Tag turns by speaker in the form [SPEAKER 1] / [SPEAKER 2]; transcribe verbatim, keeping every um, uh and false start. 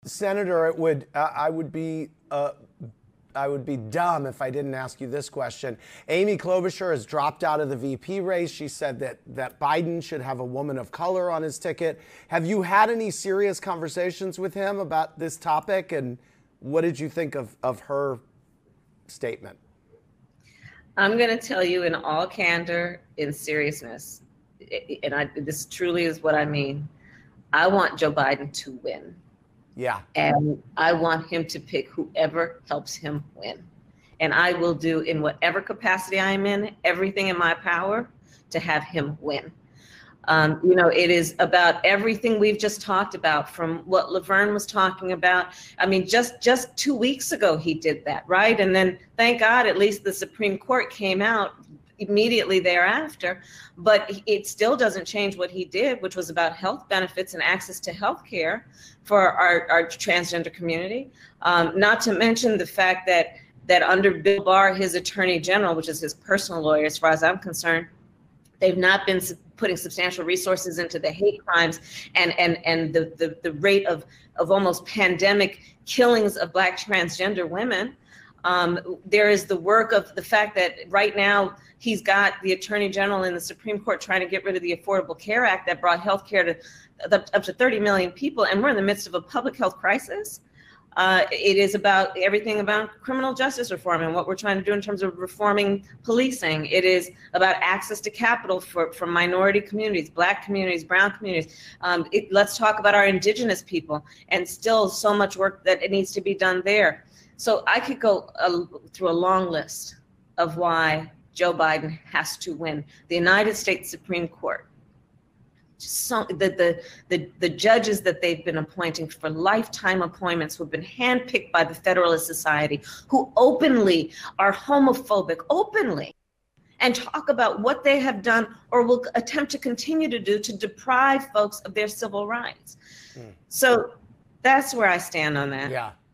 [SPEAKER 1] Senator, it would uh, I would be uh, I would be dumb if I didn't ask you this question. Amy Klobuchar has dropped out of the V P race. She said that that Biden should have a woman of color on his ticket. Have you had any serious conversations with him about this topic? And what did you think of, of her statement?
[SPEAKER 2] I'm going to tell you in all candor, in seriousness, and I, this truly is what I mean. I want Joe Biden to win.
[SPEAKER 1] Yeah.
[SPEAKER 2] And I want him to pick whoever helps him win. And I will do, in whatever capacity I'm in, everything in my power to have him win. Um, you know, it is about everything we've just talked about, from what Laverne was talking about. I mean, just just two weeks ago, he did that, right? And then, thank God, at least the Supreme Court came out immediately thereafter, but it still doesn't change what he did, which was about health benefits and access to health care for our, our transgender community. Um, not to mention the fact that that under Bill Barr, his attorney general, which is his personal lawyer, as far as I'm concerned, they've not been putting substantial resources into the hate crimes and and and the the, the rate of of almost pandemic killings of Black transgender women. Um, there is the work of the fact that right now he's got the Attorney General in the Supreme Court trying to get rid of the Affordable Care Act that brought health care to up to thirty million people, and we're in the midst of a public health crisis. Uh, it is about everything about criminal justice reform and what we're trying to do in terms of reforming policing. It is about access to capital for, for minority communities, Black communities, brown communities. Um, it, let's talk about our indigenous people, and still so much work that it needs to be done there. So I could go uh, through a long list of why Joe Biden has to win. The United States Supreme Court, so the, the, the, the judges that they've been appointing for lifetime appointments, who've been handpicked by the Federalist Society, who openly are homophobic, openly, and talk about what they have done or will attempt to continue to do to deprive folks of their civil rights. Mm. So that's where I stand on that.
[SPEAKER 1] Yeah.